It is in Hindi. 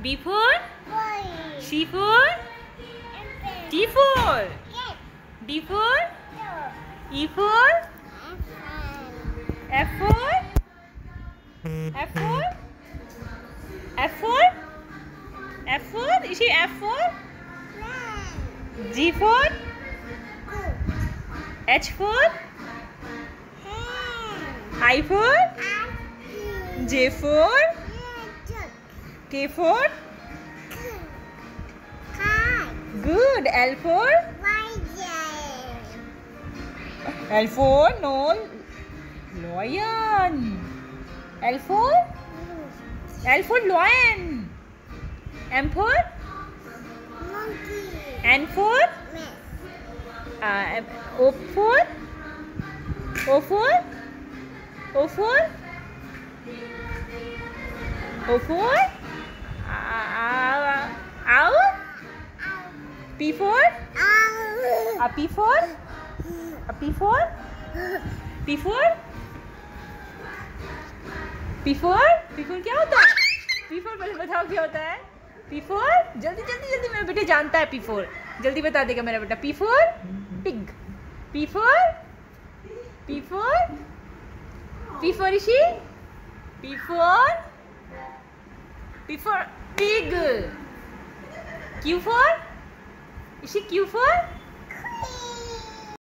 B for C for D for D for E for F for F for F for F for इसी F for G for H for I for J for K for good L for no lion L for lion M for N for O for owl P for P for क्या होता है? P for बताओ क्या होता है? P for जल्दी मेरा बेटा जानता है P for जल्दी बता देगा मेरा बेटा P for pig P for इसी P for pig Q for इसी Q for